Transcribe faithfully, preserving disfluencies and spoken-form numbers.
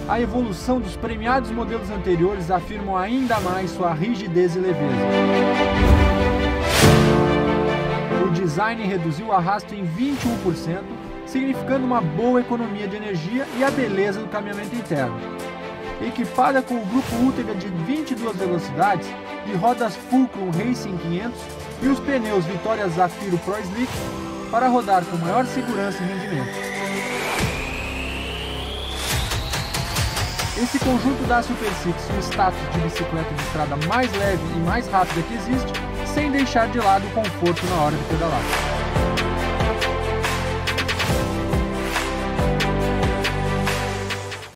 a evolução dos premiados modelos anteriores afirmam ainda mais sua rigidez e leveza. O design reduziu o arrasto em vinte e um por cento, significando uma boa economia de energia e a beleza do caminhamento interno. Equipada com o grupo Ultegra de vinte e duas velocidades e rodas Fulcrum Racing quinhentos e os pneus Vitória Zafiro Pro Slick para rodar com maior segurança e rendimento. Esse conjunto dá à Super Six o status de bicicleta de estrada mais leve e mais rápida que existe, sem deixar de lado o conforto na hora de pedalar.